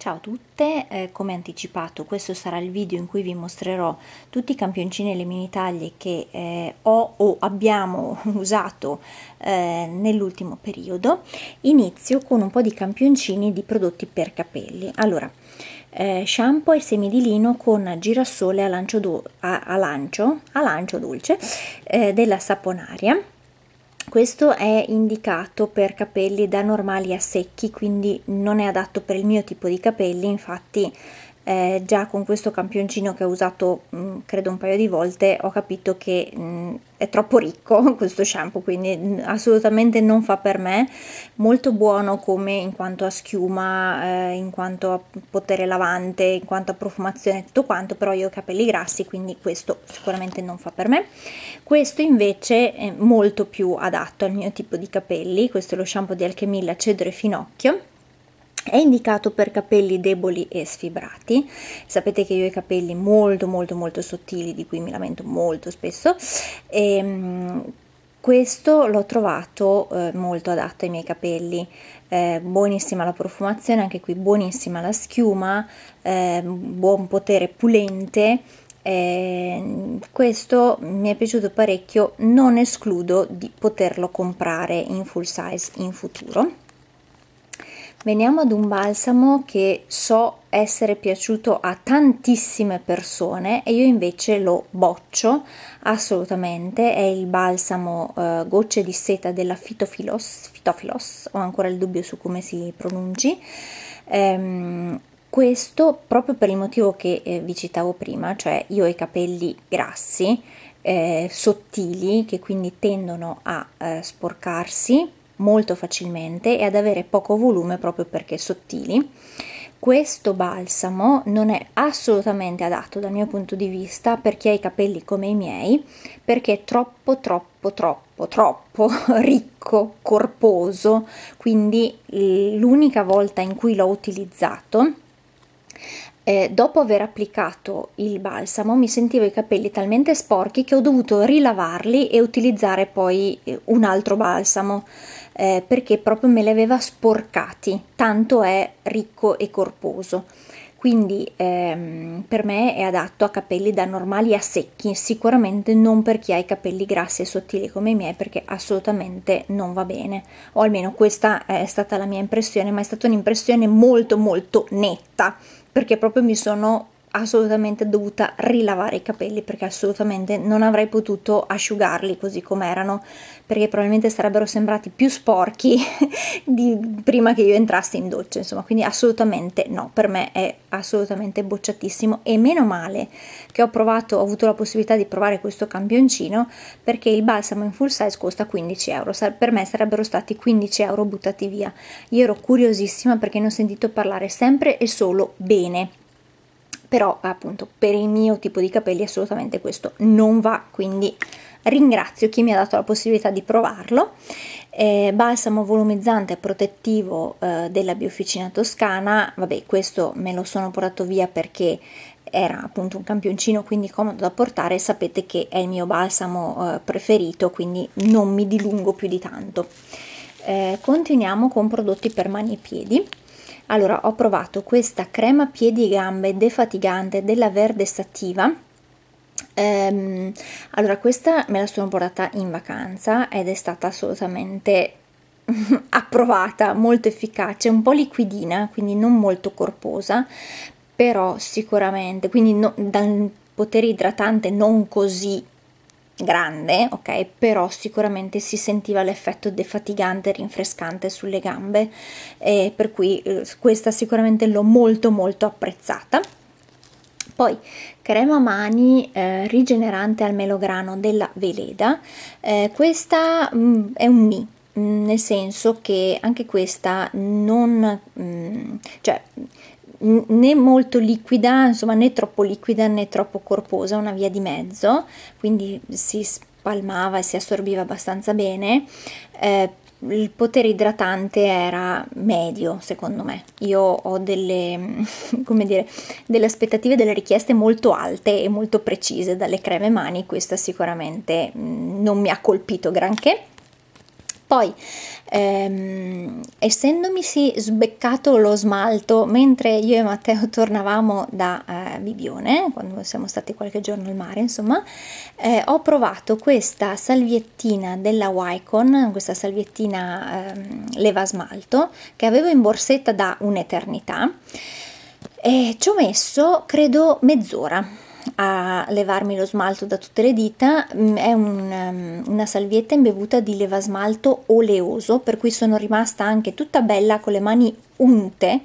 Ciao a tutte, come anticipato questo sarà il video in cui vi mostrerò tutti i campioncini e le mini taglie che ho o abbiamo usato nell'ultimo periodo. Inizio con un po' di campioncini di prodotti per capelli. Allora, shampoo e semi di lino con girasole a lancio dolce della Saponaria. Questo è indicato per capelli da normali a secchi, quindi non è adatto per il mio tipo di capelli. Infatti già con questo campioncino che ho usato credo un paio di volte ho capito che è troppo ricco questo shampoo, quindi assolutamente non fa per me. Molto buono come in quanto a schiuma, in quanto a potere lavante, in quanto a profumazione, tutto quanto, però io ho capelli grassi, quindi questo sicuramente non fa per me. Questo invece è molto più adatto al mio tipo di capelli. Questo è lo shampoo di Alchemilla Cedro e Finocchio. È indicato per capelli deboli e sfibrati. Sapete che io ho i capelli molto sottili, di cui mi lamento molto spesso, e questo l'ho trovato molto adatto ai miei capelli. Buonissima la profumazione, anche qui buonissima la schiuma, buon potere pulente. Questo mi è piaciuto parecchio, non escludo di poterlo comprare in full size in futuro. Veniamo ad un balsamo che so essere piaciuto a tantissime persone e io invece lo boccio assolutamente. È il balsamo gocce di seta della Phytophilus, ho ancora il dubbio su come si pronunci. Questo proprio per il motivo che vi citavo prima, cioè io ho i capelli grassi, sottili, che quindi tendono a sporcarsi molto facilmente e ad avere poco volume proprio perché sottili. Questo balsamo non è assolutamente adatto dal mio punto di vista per chi ha i capelli come i miei, perché è troppo ricco, corposo. Quindi l'unica volta in cui l'ho utilizzato, dopo aver applicato il balsamo, mi sentivo i capelli talmente sporchi che ho dovuto rilavarli e utilizzare poi un altro balsamo, perché proprio me li aveva sporcati, tanto è ricco e corposo. Quindi per me è adatto a capelli da normali a secchi, sicuramente non per chi ha i capelli grassi e sottili come i miei, perché assolutamente non va bene, o almeno questa è stata la mia impressione, ma è stata un'impressione molto netta, perché proprio mi sono assolutamente dovuta rilavare i capelli, perché assolutamente non avrei potuto asciugarli così come erano, perché probabilmente sarebbero sembrati più sporchi di prima che io entrassi in doccia, insomma. Quindi assolutamente no, per me è assolutamente bocciatissimo. E meno male che ho avuto la possibilità di provare questo campioncino, perché il balsamo in full size costa 15 euro. Per me sarebbero stati 15 euro buttati via. Io ero curiosissima perché ne ho sentito parlare sempre e solo bene, però appunto per il mio tipo di capelli assolutamente questo non va, quindi ringrazio chi mi ha dato la possibilità di provarlo. Balsamo volumizzante e protettivo della Biofficina Toscana. Vabbè, questo me lo sono portato via perché era appunto un campioncino, quindi comodo da portare. Sapete che è il mio balsamo preferito, quindi non mi dilungo più di tanto. Continuiamo con prodotti per mani e piedi. Allora, ho provato questa crema piedi e gambe defatigante della Verde Sativa. Allora, questa me la sono portata in vacanza ed è stata assolutamente approvata, molto efficace, un po' liquidina, quindi non molto corposa, però sicuramente, quindi dal potere idratante non così grande, ok, però sicuramente si sentiva l'effetto defatigante e rinfrescante sulle gambe, per cui questa sicuramente l'ho molto apprezzata. Poi crema mani rigenerante al melograno della Veleda. Questa è un ni, nel senso che anche questa non cioè né molto liquida, insomma, né troppo liquida né troppo corposa, una via di mezzo, quindi si spalmava e si assorbiva abbastanza bene. Il potere idratante era medio, secondo me. Io ho delle, come dire, delle aspettative, delle richieste molto alte e molto precise dalle creme mani. Questa sicuramente non mi ha colpito granché. Poi essendomisi sbeccato lo smalto mentre io e Matteo tornavamo da Bibione, quando siamo stati qualche giorno al mare, insomma, ho provato questa salviettina della Wycon, questa salviettina leva smalto, che avevo in borsetta da un'eternità, e ci ho messo credo mezz'ora a levarmi lo smalto da tutte le dita. È una salvietta imbevuta di levasmalto oleoso, per cui sono rimasta anche tutta bella con le mani unte.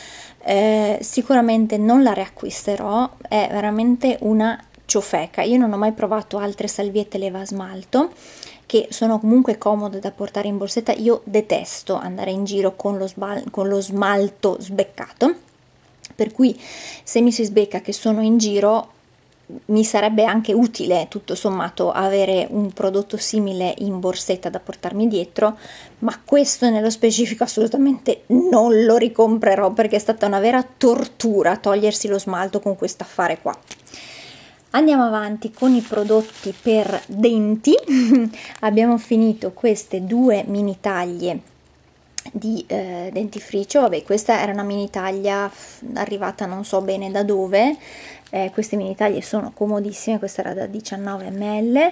Sicuramente non la riacquisterò, è veramente una ciofeca. Io non ho mai provato altre salviette levasmalto che sono comunque comode da portare in borsetta. Io detesto andare in giro con lo smalto sbeccato, per cui se mi si sbecca che sono in giro mi sarebbe anche utile tutto sommato avere un prodotto simile in borsetta da portarmi dietro, ma questo nello specifico assolutamente non lo ricomprerò, perché è stata una vera tortura togliersi lo smalto con questo affare qua. Andiamo avanti con i prodotti per denti. Abbiamo finito queste due mini taglie di dentifricio. Vabbè, questa era una mini taglia arrivata non so bene da dove. Queste mini taglie sono comodissime, questa era da 19 ml.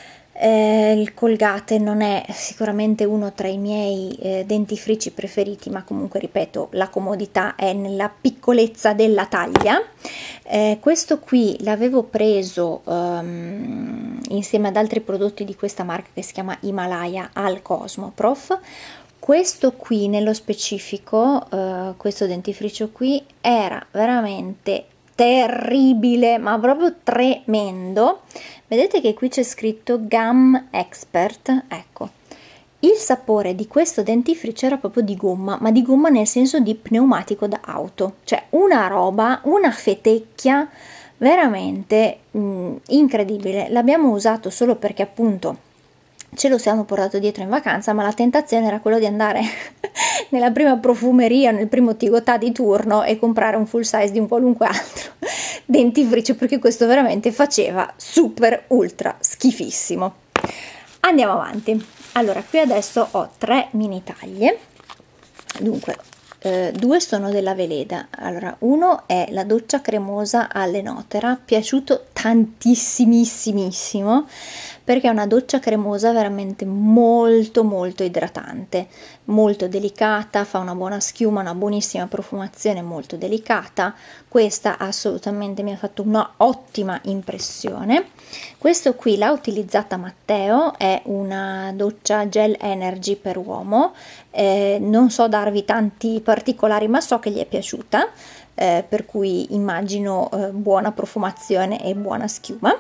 Il Colgate non è sicuramente uno tra i miei dentifrici preferiti, ma comunque ripeto, la comodità è nella piccolezza della taglia. Questo qui l'avevo preso insieme ad altri prodotti di questa marca che si chiama Himalaya al Cosmoprof. Questo qui nello specifico, questo dentifricio qui era veramente terribile, ma proprio tremendo. Vedete che qui c'è scritto Gum Expert. Ecco, il sapore di questo dentifricio era proprio di gomma, ma di gomma nel senso di pneumatico da auto, cioè una roba, una fetecchia veramente incredibile. L'abbiamo usato solo perché appunto ce lo siamo portato dietro in vacanza, ma la tentazione era quella di andare nella prima profumeria, nel primo Tigotà di turno e comprare un full size di un qualunque altro dentifricio, perché questo veramente faceva super ultra schifissimo. Andiamo avanti. Allora, qui adesso ho 3 mini taglie. Dunque, 2 sono della Veleda. Allora, uno è la doccia cremosa alle Notera, piaciuto tantissimissimo, perché è una doccia cremosa veramente molto molto idratante, molto delicata, fa una buona schiuma, una buonissima profumazione, molto delicata. Questa assolutamente mi ha fatto una ottima impressione. Questo qui l'ha utilizzata Matteo, è una doccia Gel Energy per uomo. Non so darvi tanti particolari, ma so che gli è piaciuta, per cui immagino buona profumazione e buona schiuma.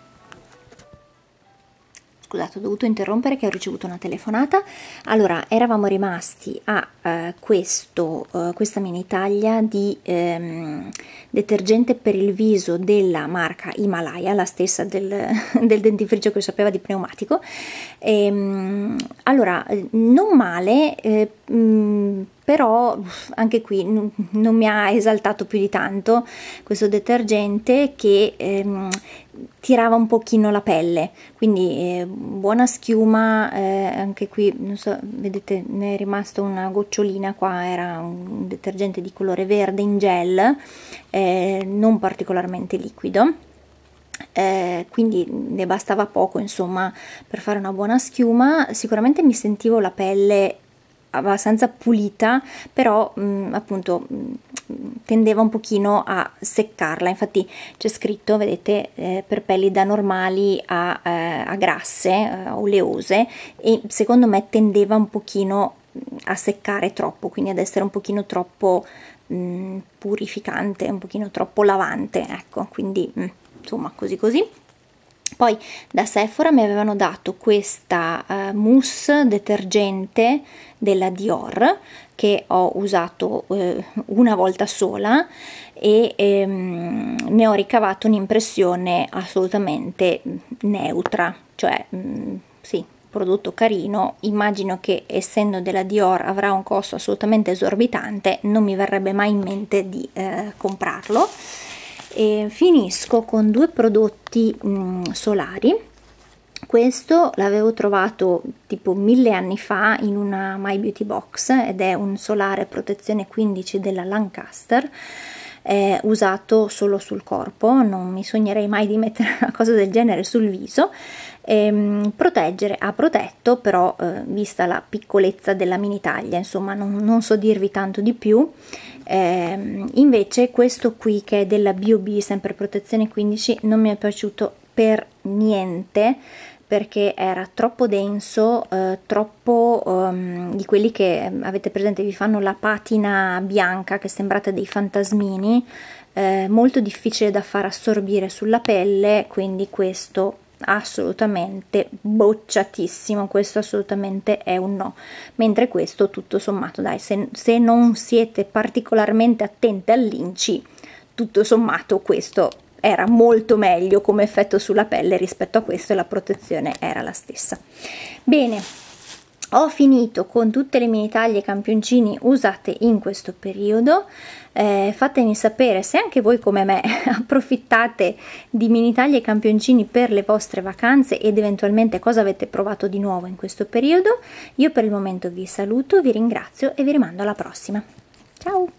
Scusate, ho dovuto interrompere che ho ricevuto una telefonata. Allora, eravamo rimasti a questa mini taglia di detergente per il viso della marca Himalaya, la stessa del dentifricio che sapeva di pneumatico. Allora, non male, però anche qui non mi ha esaltato più di tanto questo detergente, che tirava un pochino la pelle, quindi buona schiuma. Anche qui non so, vedete, ne è rimasta una gocciolina qua, era un detergente di colore verde in gel, non particolarmente liquido, quindi ne bastava poco insomma per fare una buona schiuma. Sicuramente mi sentivo la pelle abbastanza pulita, però appunto tendeva un pochino a seccarla. Infatti c'è scritto, vedete, per pelli da normali a grasse, oleose, e secondo me tendeva un pochino a seccare troppo, quindi ad essere un pochino troppo purificante, un pochino troppo lavante, ecco, quindi insomma così così. Poi da Sephora mi avevano dato questa mousse detergente della Dior, che ho usato una volta sola, e ne ho ricavato un'impressione assolutamente neutra, cioè sì, prodotto carino. Immagino che essendo della Dior avrà un costo assolutamente esorbitante, non mi verrebbe mai in mente di comprarlo. E finisco con 2 prodotti solari. Questo l'avevo trovato tipo 1000 anni fa in una My Beauty Box ed è un solare protezione 15 della Lancaster, usato solo sul corpo, non mi sognerei mai di mettere una cosa del genere sul viso. Proteggere ha protetto, però vista la piccolezza della mini taglia, insomma non so dirvi tanto di più. Invece questo qui, che è della B.O.B, sempre protezione 15, non mi è piaciuto per niente, perché era troppo denso, troppo di quelli che avete presente, vi fanno la patina bianca che sembrate dei fantasmini, molto difficile da far assorbire sulla pelle, quindi questo assolutamente bocciatissimo, questo assolutamente è un no. Mentre questo, tutto sommato, dai, se non siete particolarmente attenti all'inci, tutto sommato questo era molto meglio come effetto sulla pelle rispetto a questo, e la protezione era la stessa. Bene, ho finito con tutte le mini taglie campioncini usate in questo periodo. Fatemi sapere se anche voi come me approfittate di mini taglie campioncini per le vostre vacanze ed eventualmente cosa avete provato di nuovo in questo periodo. Io per il momento vi saluto, vi ringrazio e vi rimando alla prossima. Ciao!